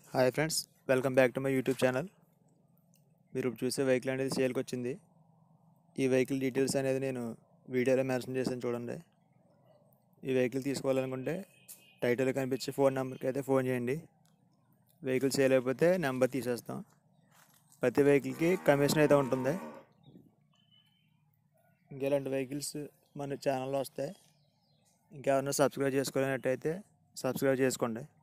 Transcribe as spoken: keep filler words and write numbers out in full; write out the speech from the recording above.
Hi friends, welcome back to my YouTube channel. మీరు ఇప్పుడు చూసే వెహికల్ అనేది సేల్కి వచ్చింది. ఈ వెహికల్ డీటెయిల్స్ అనేది నేను వీడియోలో మెన్షన్ చేశాను చూడండి. ఈ వెహికల్ తీసుకోవాలనుకుంటే టైటిల్ కనిపించే ఫోన్ నెంబర్కి అయితే ఫోన్ చేయండి. వెహికల్ సేల్ అయిపోతే నెంబర్ తీసేస్తాం. ప్రతి వెహికల్కి కమిషన్ అయితే ఉంటుంది. ఇంకెలాంటి వెహికల్స్ మన ఛానల్లో వస్తాయి. ఇంకెవరైనా సబ్స్క్రైబ్ చేసుకోలేనట్టయితే సబ్స్క్రైబ్ చేసుకోండి.